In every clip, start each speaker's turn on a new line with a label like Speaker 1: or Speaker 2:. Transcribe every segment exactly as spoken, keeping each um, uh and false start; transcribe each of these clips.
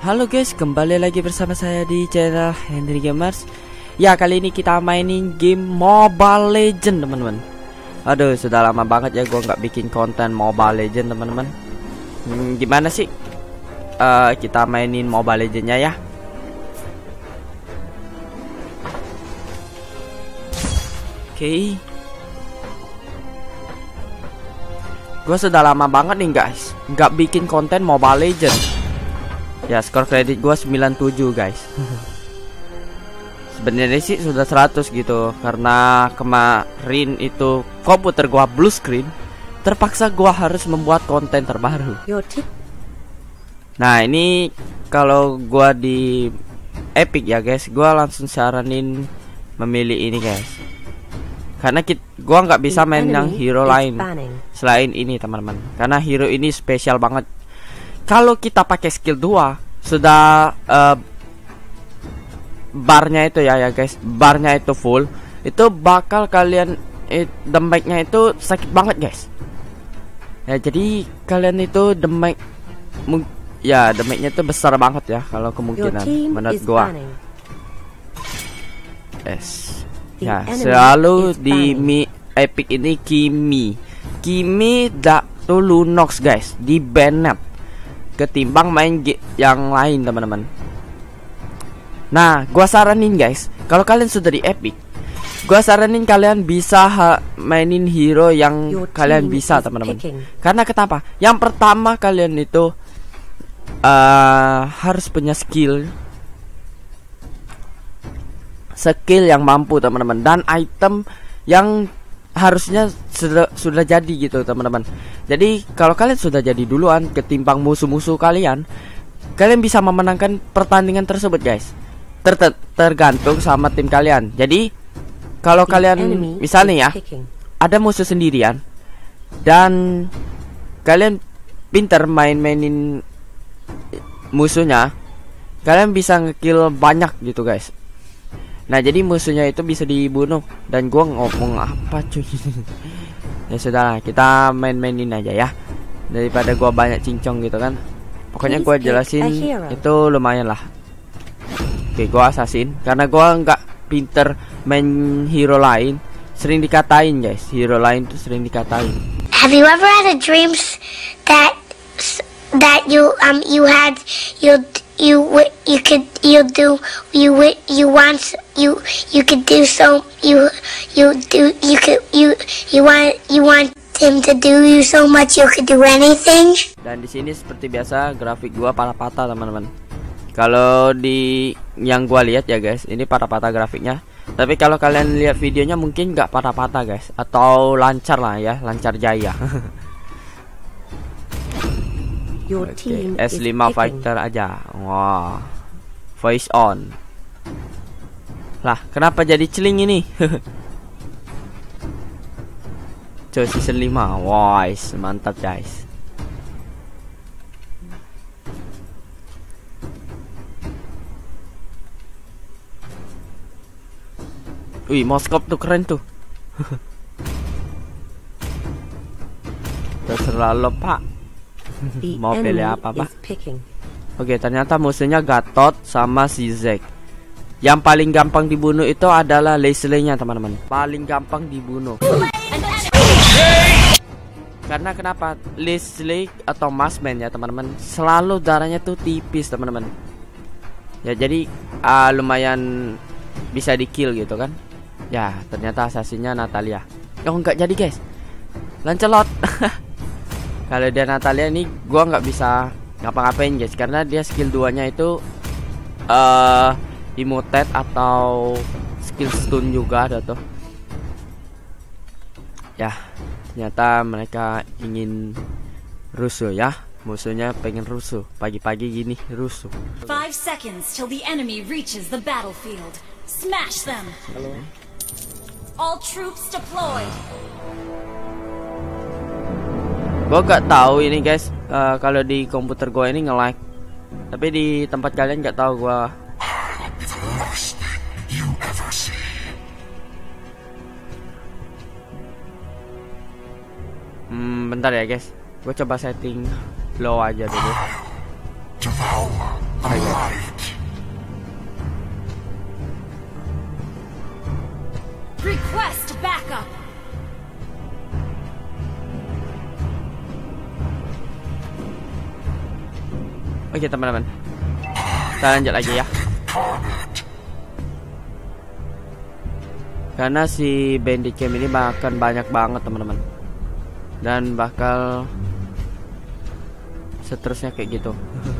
Speaker 1: Halo guys, kembali lagi bersama saya di channel Henry Gamers. Ya, kali ini kita mainin game Mobile Legend, teman-teman. Aduh, sudah lama banget ya gue nggak bikin konten Mobile Legend, teman-teman. hmm, Gimana sih uh, kita mainin Mobile Legendnya ya? Oke okay. Gue sudah lama banget nih guys nggak bikin konten Mobile Legend. Ya, skor kredit gua sembilan puluh tujuh guys. Sebenarnya sih sudah seratus gitu, karena kemarin itu komputer gua blue screen, terpaksa gua harus membuat konten terbaru. Nah, ini kalau gua di Epic ya guys, gua langsung saranin memilih ini guys, karena kita, gua nggak bisa main yang hero lain selain ini teman-teman, karena hero ini spesial banget. Kalau kita pakai skill dua sudah uh, barnya itu ya ya guys, barnya itu full, itu bakal kalian eh, damage-nya itu sakit banget guys. Ya, jadi kalian itu damage ya damage-nya itu besar banget ya kalau kemungkinan menurut gua. Yes. Ya, selalu di Mi Epic ini Kimi Kimi Datu Lunox guys, di Bennett ketimbang main yang lain teman-teman. Nah, gua saranin guys, kalau kalian sudah di Epic, gua saranin kalian bisa mainin hero yang kalian bisa teman-teman. Karena kenapa? Yang pertama, kalian itu uh, harus punya skill skill yang mampu teman-teman, dan item yang harusnya sudah sudah jadi gitu teman-teman. Jadi kalau kalian sudah jadi duluan ketimbang musuh-musuh kalian, kalian bisa memenangkan pertandingan tersebut guys. Ter -ter Tergantung sama tim kalian. Jadi kalau kalian misalnya ya ada musuh sendirian dan kalian pinter main-mainin musuhnya, kalian bisa ngekill banyak gitu guys. Nah, jadi musuhnya itu bisa dibunuh. Dan gua ngomong apa cuy. Ya sudah, kita main-mainin aja ya, daripada gua banyak cincong gitu kan. Pokoknya gua jelasin itu lumayan lah. Oke, gua assassin karena gua nggak pinter main hero lain. Sering dikatain guys, hero lain tuh sering dikatain.
Speaker 2: Have you ever had a dreams that that you um you had you you you could you do you you want you you could do so you you do you could you you want you want him to do you so much you could do anything.
Speaker 1: Dan di sini seperti biasa grafik gua patah-patah teman-teman. Kalau di yang gua lihat ya guys, ini patah-patah grafiknya. Tapi kalau kalian lihat videonya mungkin nggak patah-patah guys, atau lancar lah ya, lancar jaya. Oke, S lima fighter aja. Wah, voice on. Lah, kenapa jadi celing ini? Coba season lima. Wah, mantap guys. Wih, moskop tuh keren tuh. Terserah lo pak, mau pilih apa pak? Oke, ternyata musuhnya Gatot sama si Zack. Yang paling gampang dibunuh itu adalah Leslie-nya teman-teman. Paling gampang dibunuh. Karena kenapa? Leslie atau Marksman ya teman-teman, selalu darahnya tuh tipis teman-teman. Ya, jadi uh, lumayan bisa di kill gitu kan. Ya, ternyata assassinnya Natalia. Oh, enggak jadi guys, Lancelot. Kalau dia Natalia ini gua nggak bisa ngapa-ngapain guys, karena dia skill duanya itu uh, Immutate atau skill stun juga ada tuh. Ya, ternyata mereka ingin rusuh ya. Musuhnya pengen rusuh pagi-pagi gini, rusuh.
Speaker 3: Five seconds till the enemy reaches the battlefield. Smash them.
Speaker 1: Halo.
Speaker 3: All troops deployed.
Speaker 1: Gue gak tahu ini guys, uh, kalau di komputer gue ini nge-lag, tapi di tempat kalian gak tahu gue. Hmm, bentar ya guys, gue coba setting low aja dulu. Oke guys.
Speaker 3: Request backup.
Speaker 1: Oke teman-teman, kita lanjut lagi ya. Karena si bandit camp ini makan banyak banget teman-teman, dan bakal seterusnya kayak gitu.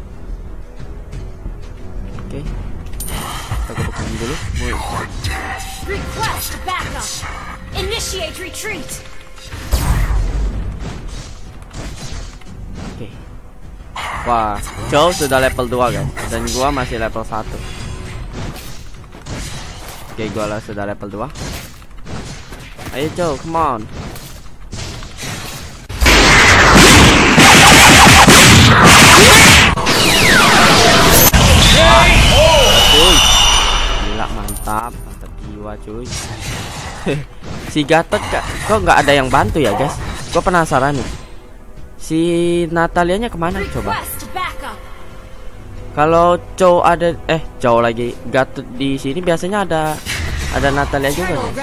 Speaker 1: Oke, kita gebukin dulu.
Speaker 3: Request backup. Initiate retreat.
Speaker 1: Oke. Wah, Joe sudah level dua guys, dan gua masih level satu. Oke, gua lah sudah level dua. Ayo Joe, come on. Cuy, gila, mantap, mantap jiwa cuy. Si Gatot kok nggak ada yang bantu ya guys? Gua penasaran nih. Si Natalianya kemana coba? Kalau Chow ada, eh Chow lagi Gatot di sini biasanya ada ada Natalia juga. Oke,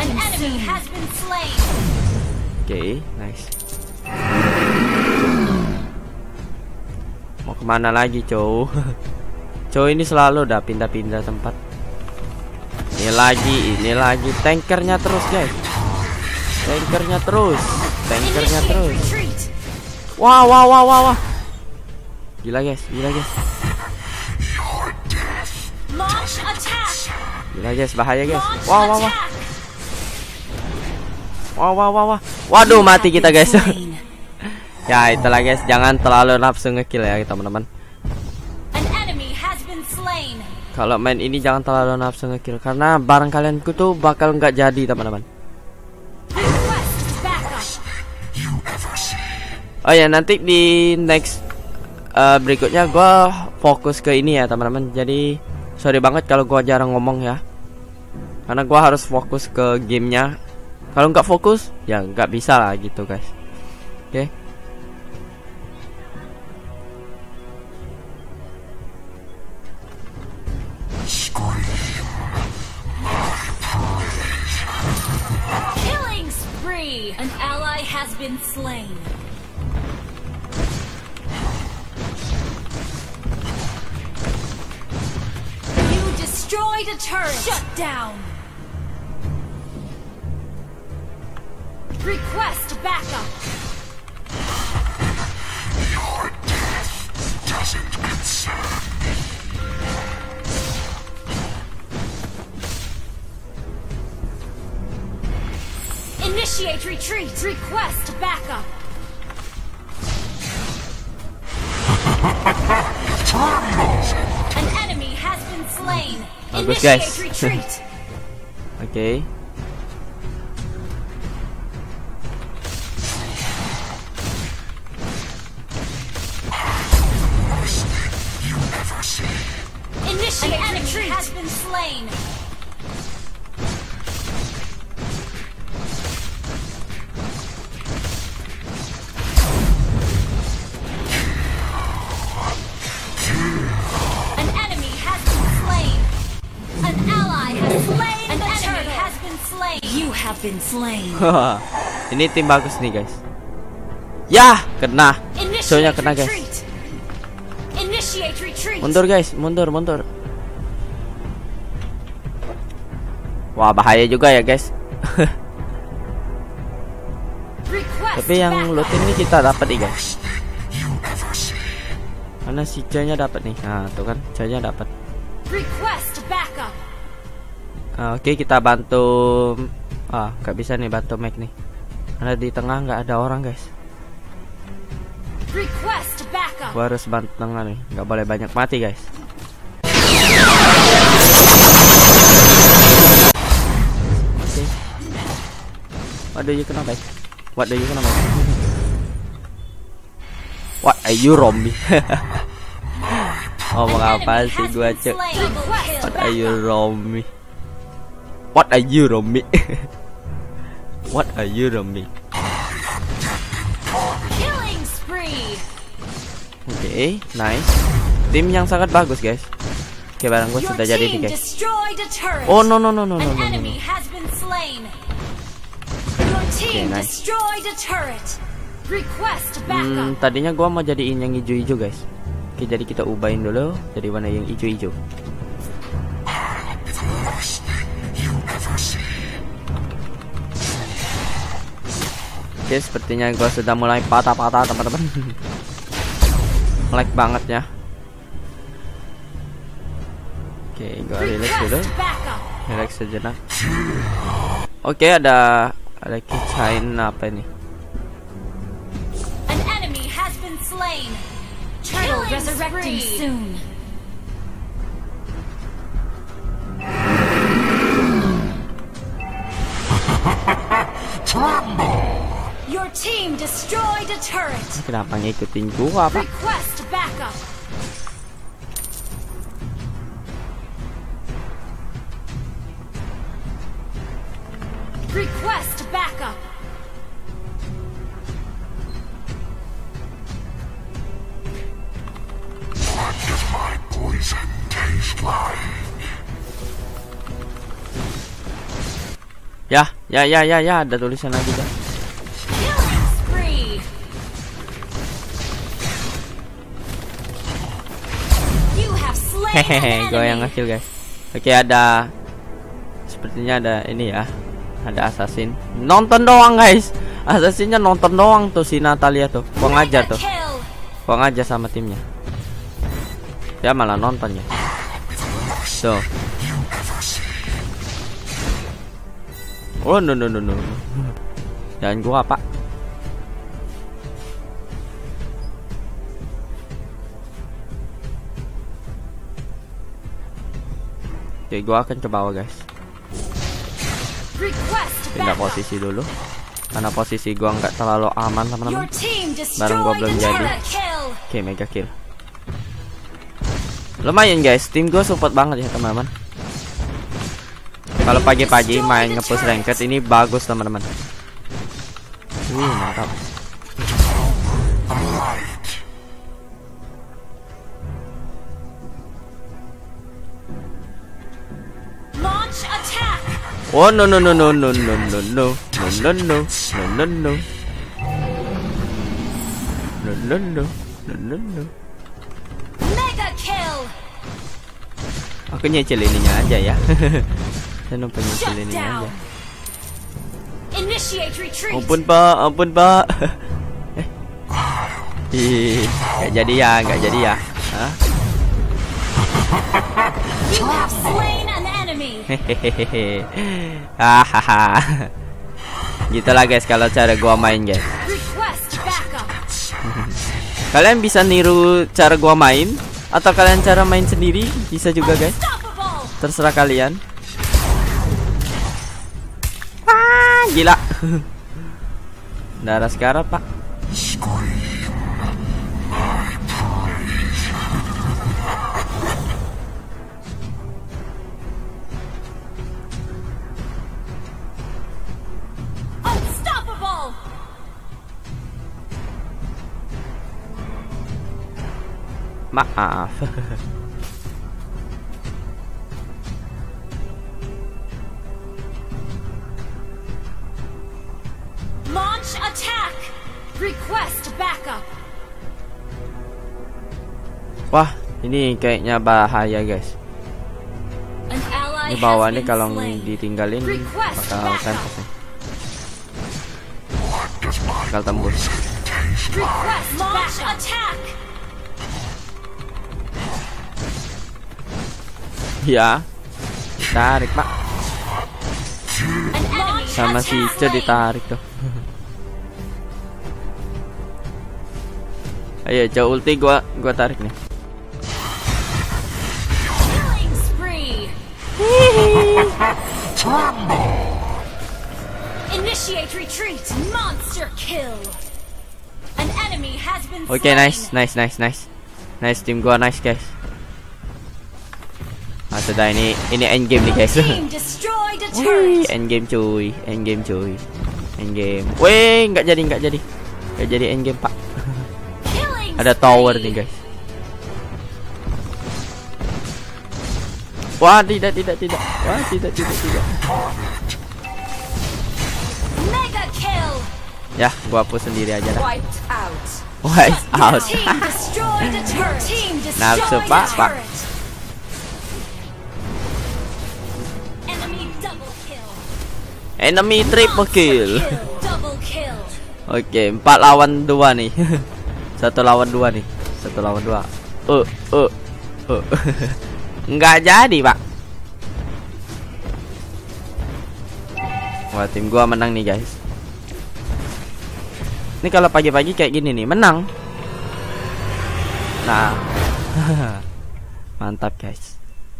Speaker 1: okay, nice. Mau kemana lagi Chow? Chow ini selalu udah pindah-pindah tempat. Ini lagi, ini lagi tankernya terus guys. Tankernya terus, tankernya terus. Wah, wah, wah, wah, wah. Gila guys, gila guys. Gila guys, bahaya guys. Wah, wah, wah. Wah, wah, wah, wah. Waduh, mati kita guys. Ya, itulah guys, jangan terlalu nafsu ngekill ya teman-teman. Kalau main ini jangan terlalu nafsu ngekill, karena barang kalianku tuh bakal nggak jadi teman-teman. Oh ya, nanti di next uh, berikutnya gue fokus ke ini ya teman-teman. Jadi sorry banget kalau gue jarang ngomong ya, karena gue harus fokus ke gamenya. Kalau nggak fokus ya nggak bisa lah gitu guys. Oke, okay.
Speaker 3: Killing spree. An ally has been slain. Destroyed a turret. Shut down. Request backup.
Speaker 4: Your death doesn't concern me.
Speaker 3: Initiate retreat. Request backup. An enemy has been slain.
Speaker 1: Bagus guys. Oke. Okay.
Speaker 3: Initiate An enemy has been slain. An enemy has been slain. An ally has slain. An enemy has been slain. You have been slain.
Speaker 1: Ini tim bagus nih guys. Ya, kena. Soalnya kena guys. Mundur guys, mundur, mundur. Wah, bahaya juga ya guys. Tapi yang loot ini kita dapat nih guys. Mana si J-nya dapat nih. Nah, tuh kan, J-nya dapat. Nah, oke, okay, kita bantu. Ah, nggak bisa nih bantu Mac nih. Karena di tengah nggak ada orang guys. Gua harus bantu tengah nih, nggak boleh banyak mati guys. Okay. What do you kena baik? What do you kena baik? What are you Romi? Ngomong apa sih gua cek? What are you Romi? What are you Romi? What are you Romi? Oke, okay, nice. tim yang sangat bagus guys. Oke, barang gue
Speaker 3: Your
Speaker 1: sudah jadi
Speaker 3: team
Speaker 1: nih guys.
Speaker 3: destroyed a turret.
Speaker 1: Oh no no no no no
Speaker 3: An
Speaker 1: no, no.
Speaker 3: enemy has been slain. Your team
Speaker 1: nice.
Speaker 3: destroyed a turret. Request
Speaker 1: Hmm,
Speaker 3: backup.
Speaker 1: tadinya gua mau jadiin yang hijau-hijau guys. Oke, jadi kita ubahin dulu jadi warna yang hijau-hijau.
Speaker 4: I'll be the last thing you ever see.
Speaker 1: Oke, sepertinya gua sudah mulai patah-patah teman-teman. Lag banget ya. Oke, gua relax dulu.
Speaker 3: Request backup.
Speaker 1: Relax sejenak. Oke, ada ada keychain apa ini?
Speaker 3: An enemy has been slain. Turtle resurrecting soon. Your team destroyed a turret.
Speaker 1: Kenapa ngikutin gua apa?
Speaker 3: Request backup. Request backup.
Speaker 4: What does my poison taste like?
Speaker 1: Ya, ya, ya, ya, ya, ada tulisan lagi kan.
Speaker 3: Killing spree. You have slain
Speaker 1: Hehehe,
Speaker 3: an
Speaker 1: gue yang
Speaker 3: enemy.
Speaker 1: ngekill guys. Oke, ada sepertinya ada ini ya. Ada assassin. Nonton doang guys. Assassinnya nonton doang tuh si Natalia tuh. Gua ngajar tuh.
Speaker 3: Kill.
Speaker 1: Gua ngajar sama timnya. Dia malah nonton ya. Tuh. Oh no no no no. Dan gua apa? Oke, gua akan ke bawah guys.
Speaker 3: Request
Speaker 1: Pindah
Speaker 3: backup.
Speaker 1: posisi dulu. Karena posisi gua nggak terlalu aman
Speaker 3: Your
Speaker 1: teman-teman.
Speaker 3: team
Speaker 1: Barang gua
Speaker 3: destroyed
Speaker 1: belum
Speaker 3: a
Speaker 1: jadi.
Speaker 3: turret. Kill.
Speaker 1: Oke, mega kill. Lumayan guys, tim gue support banget ya teman-teman. Kalau pagi-pagi main nge-push ranked ini bagus teman-teman. Wih, mantap.
Speaker 3: Launch attack.
Speaker 1: Oh no no no no no no no no no no no no no no no no no no no.
Speaker 3: Mega kill.
Speaker 1: Aku nyicil ininya aja ya. Saya numpang nyicil
Speaker 3: Shut
Speaker 1: ininya aja.
Speaker 3: down. Initiate retreat.
Speaker 1: Ampun pak, ampun pak. Eh. Ih, nggak jadi ya, nggak jadi ya. Hah?
Speaker 3: You have slain an enemy.
Speaker 1: Hehehe. Hahaha. Gitulah guys kalau cara gua main guys.
Speaker 3: Request backup.
Speaker 1: Kalian bisa niru cara gua main atau kalian cara main sendiri bisa juga guys.
Speaker 3: Unstoppable.
Speaker 1: Terserah kalian. Ah, gila. Darah sekarang pak.
Speaker 3: Unstoppable.
Speaker 1: Maaf.
Speaker 3: Launch attack. Request backup.
Speaker 1: Wah, ini kayaknya bahaya guys.
Speaker 3: An ally
Speaker 1: Ini bawah
Speaker 3: has
Speaker 1: nih
Speaker 3: been
Speaker 1: kalau
Speaker 3: slain.
Speaker 1: ditinggalin
Speaker 3: Request
Speaker 1: bakal
Speaker 3: backup.
Speaker 1: tembus nih. Bakal tembus.
Speaker 3: Request launch attack.
Speaker 1: Ya. Ditarik pak.
Speaker 3: An enemy
Speaker 1: Sama
Speaker 3: has
Speaker 1: si
Speaker 3: been
Speaker 1: Ica
Speaker 3: slain.
Speaker 1: ditarik tuh. Ayo, jauh ulti gua gua tarik nih.
Speaker 3: Killing spree. Initiate retreat. Monster kill. An enemy has been
Speaker 1: Oke,
Speaker 3: slain.
Speaker 1: nice, nice, nice, nice. Nice tim gua nice guys. Ah, sudah ini ini end game nih guys.
Speaker 3: Team destroyed a
Speaker 1: Wih,
Speaker 3: turret.
Speaker 1: end game cuy, end game cuy. End game. Wih, nggak jadi, nggak jadi. Nggak jadi end game, Pak.
Speaker 3: Killing
Speaker 1: Ada tower
Speaker 3: spree.
Speaker 1: nih, guys. Wah, tidak, tidak, tidak. Wah, tidak, tidak, tidak.
Speaker 3: Mega kill.
Speaker 1: Ya, gua hapus sendiri aja dah.
Speaker 3: Wiped out.
Speaker 1: Wiped out.
Speaker 3: Your team destroyed a turret. Team
Speaker 1: Nafsu,
Speaker 3: destroyed
Speaker 1: Pak,
Speaker 3: a
Speaker 1: Pak.
Speaker 3: turret. Enemy double kill.
Speaker 1: Enemy triple kill.
Speaker 3: Double kill.
Speaker 1: Oke, empat lawan dua nih. Satu lawan dua nih. Satu lawan dua. Uh, uh, uh. Nggak jadi, Pak. Wah, tim gua menang nih, guys. Ini kalau pagi-pagi kayak gini nih, menang. Nah. Mantap, guys.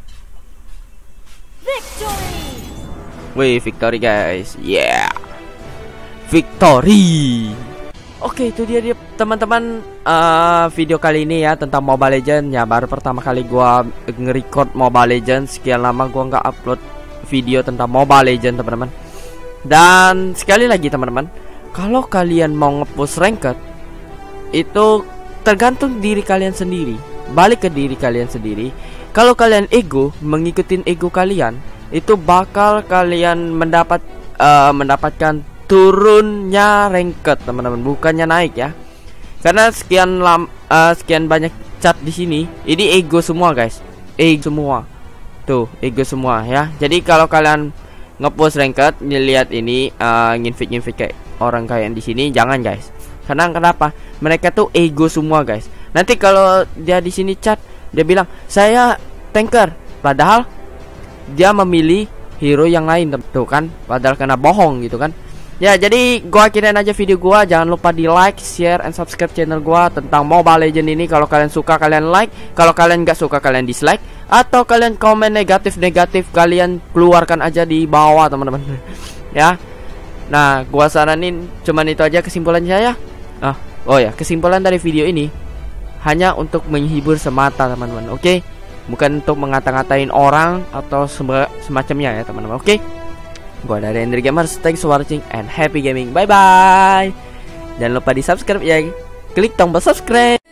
Speaker 3: Victory.
Speaker 1: Wih, victory, guys. Yeah. Victory. Oke, itu dia dia teman-teman, uh, video kali ini ya tentang Mobile Legends. Ya, baru pertama kali gua nge-record Mobile Legends. Sekian lama gua nggak upload video tentang Mobile Legends, teman-teman. Dan sekali lagi, teman-teman, kalau kalian mau nge-push ranked, itu tergantung diri kalian sendiri. Balik ke diri kalian sendiri. Kalau kalian ego, mengikutin ego kalian, itu bakal kalian mendapat uh, mendapatkan turunnya ranked, teman-teman, bukannya naik ya. Karena sekian lam, uh, sekian banyak chat di sini, ini ego semua, guys. Ego semua. Tuh, ego semua ya. Jadi kalau kalian ngepost ranked, lihat ini uh, nginfit-nginfit kayak orang kayak di sini, jangan, guys. Karena kenapa? Mereka tuh ego semua, guys. Nanti kalau dia di sini chat, dia bilang, "Saya tanker." Padahal dia memilih hero yang lain, tuh kan. Padahal kena bohong gitu kan. Ya, jadi gua akhirin aja video gua. Jangan lupa di like, share, and subscribe channel gua tentang Mobile Legends ini. Kalau kalian suka, kalian like. Kalau kalian nggak suka, kalian dislike. Atau kalian komen negatif-negatif, kalian keluarkan aja di bawah, teman-teman. Ya. Nah, gua saranin cuman itu aja kesimpulan saya. Ah, oh ya, kesimpulan dari video ini hanya untuk menghibur semata, teman-teman. Oke? Bukan untuk mengata-ngatain orang atau semacamnya ya, teman-teman. Oke? Gua dari Hendry Gamers, thanks for watching and happy gaming. Bye bye. Jangan lupa di subscribe ya. Klik tombol subscribe.